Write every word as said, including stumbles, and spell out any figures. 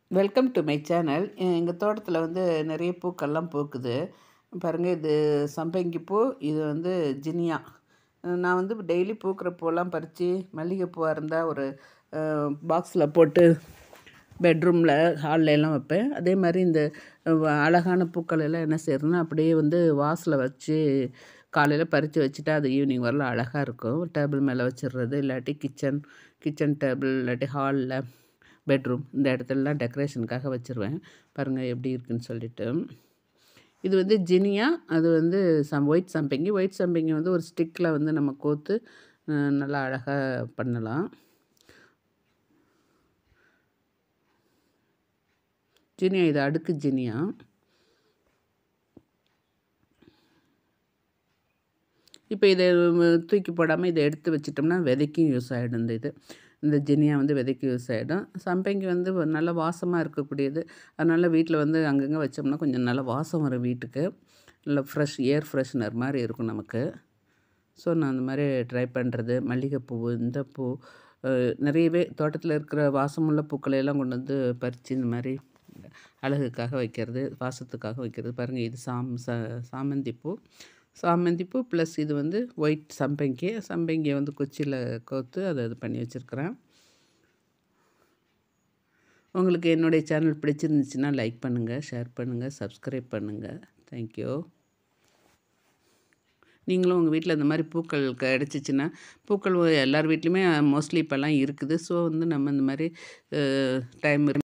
Welcome to my channel. எங்கள் தோட்டத்தில் வந்து நிறைய பூக்கள்லாம் பூக்குது. பாருங்கள், இது சம்பங்கி பூ, இது வந்து ஜினியா. நான் வந்து டெய்லி பூக்கிற பூலாம் பறித்து மல்லிகைப்பூவாக இருந்தால் ஒரு பாக்ஸில் போட்டு பெட்ரூமில் ஹாலில் எல்லாம் வைப்பேன். அதே மாதிரி இந்த அழகான பூக்கள் எல்லாம் என்ன செய்யறதுன்னா, அப்படியே வந்து வாசலில் வச்சு காலையில் பறித்து வச்சுட்டா அது ஈவினிங் வரலாம் அழகாக இருக்கும். டேபிள் மேலே வச்சிடுறது, இல்லாட்டி கிச்சன் கிச்சன் டேபிள், இல்லாட்டி ஹாலில், பெட்ரூம், இந்த இடத்துலலாம் டெக்கரேஷனுக்காக வச்சுருவேன். பாருங்கள் எப்படி இருக்குன்னு சொல்லிட்டு. இது வந்து ஜினியா, அது வந்து சம் ஒயிட் சம்பங்கி. ஒயிட் சம்பங்கி வந்து ஒரு ஸ்டிக்கில் வந்து நம்ம கோர்த்து நல்லா அழகாக பண்ணலாம். ஜினியா, இது அடுக்கு ஜினியா. இப்போ இதை தூக்கி போடாமல் இதை எடுத்து வச்சிட்டோம்னா விதைக்கும் யூஸ் ஆகிடும். இந்த இது இந்த ஜினியா வந்து விதைக்கு யூஸ் ஆகிடும். சம்பங்கி வந்து நல்ல வாசமாக இருக்கக்கூடியது. அதனால் வீட்டில் வந்து அங்கங்கே வச்சோம்னா கொஞ்சம் நல்ல வாசம் வரும் வீட்டுக்கு. நல்ல ஃப்ரெஷ் ஏர் ஃப்ரெஷ்னர் மாதிரி இருக்கும் நமக்கு. ஸோ நான் அந்த மாதிரி ட்ரை பண்ணுறது. மல்லிகைப்பூ, இந்த பூ, நிறையவே தோட்டத்தில் இருக்கிற வாசமுள்ள பூக்களையெல்லாம் கொண்டு வந்து பறித்து இந்த மாதிரி அழகுக்காக வைக்கிறது, வாசத்துக்காக வைக்கிறது. பாருங்கள், இது சாம் ச சாமந்தி பூ சாமந்தி பூ ப்ளஸ் இது வந்து ஒயிட் சம்பங்கி. சம்பங்கியை வந்து குச்சியில் கோர்த்து அதை இது பண்ணி வச்சுருக்கிறேன். உங்களுக்கு என்னுடைய சேனல் பிடிச்சிருந்துச்சுன்னா லைக் பண்ணுங்கள், ஷேர் பண்ணுங்கள், சப்ஸ்கிரைப் பண்ணுங்கள். தேங்க்யூ. நீங்களும் உங்கள் வீட்டில் இந்த மாதிரி பூக்கள் கிடச்சிச்சின்னா, பூக்கள் எல்லார் வீட்லேயுமே மோஸ்ட்லி இப்போல்லாம் இருக்குது. ஸோ வந்து நம்ம இந்த மாதிரி டைம்